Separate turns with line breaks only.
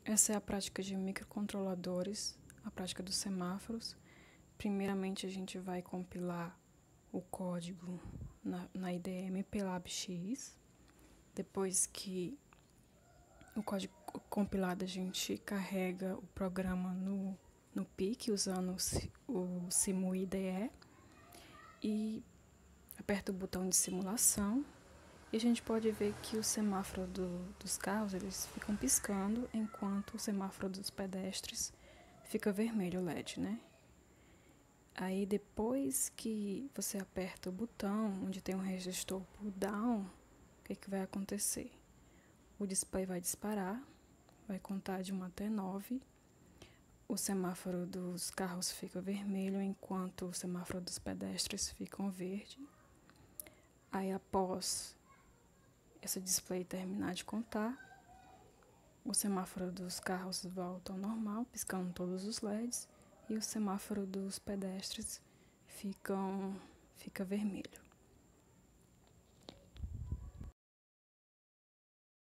Essa é a prática de microcontroladores, a prática dos semáforos. Primeiramente, a gente vai compilar o código na IDE MPLAB-X. Depois que o código compilado, a gente carrega o programa no PIC usando o Simu IDE e aperta o botão de simulação. E a gente pode ver que o semáforo dos carros eles ficam piscando, enquanto o semáforo dos pedestres fica vermelho o LED, né? Aí depois que você aperta o botão onde tem um resistor pull down, o que vai acontecer? O display vai disparar, vai contar de 1 até 9. O semáforo dos carros fica vermelho, enquanto o semáforo dos pedestres fica verde. Aí após esse display terminar de contar, o semáforo dos carros volta ao normal, piscando todos os LEDs, e o semáforo dos pedestres fica vermelho.